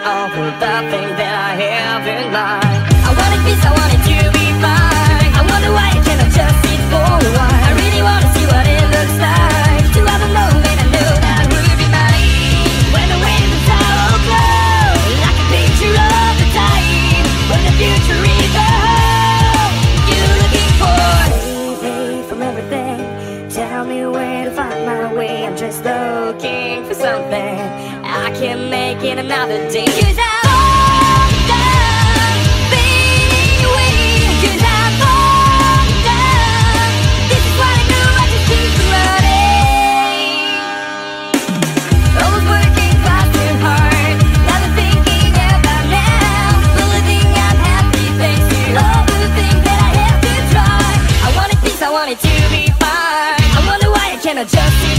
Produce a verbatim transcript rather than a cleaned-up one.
all of the things that I have in mind. I wanted peace, I wanted to be fine. I wonder why I cannot just sit for a while. I really wanna see what it looks like to have a moment I know that would be mine. When the winds of sorrow blow, like a picture of the time when the future is a home you're looking for. Save me from everything, tell me where to find my way. I'm just looking for something I can make it another day. 'Cause I'm done being weak. 'Cause I'm done. This is what I do, I just keep running. I was working fast and hard, never thinking about now. Believing I'm happy thanks to all the things that I have to try. I wanted peace, I wanted to be fine. I wonder why I cannot just